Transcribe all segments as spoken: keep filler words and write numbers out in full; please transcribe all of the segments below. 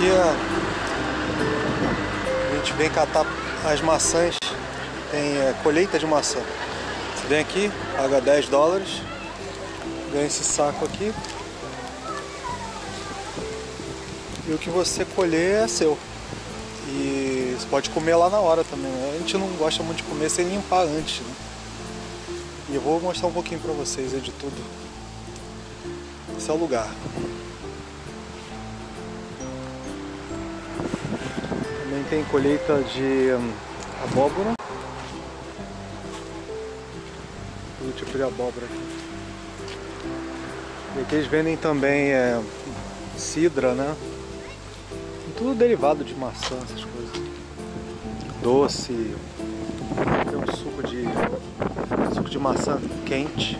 aqui a, a gente vem catar as maçãs. Tem é, colheita de maçã. Você vem aqui, paga dez dólares, ganha esse saco aqui. E o que você colher é seu. E você pode comer lá na hora também, né? A gente não gosta muito de comer sem limpar antes, né? E eu vou mostrar um pouquinho pra vocês aí de tudo. Esse é o lugar. Também tem colheita de hum, abóbora. Todo tipo de abóbora aqui. E aqui eles vendem também é, cidra, né? Tudo derivado de maçã, essas coisas. Doce. Tem um suco de suco de maçã quente.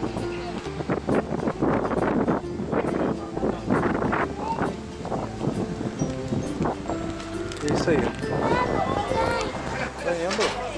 É isso aí. Tá indo.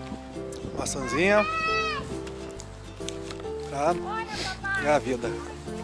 Maçãzinha. Tá? É a vida.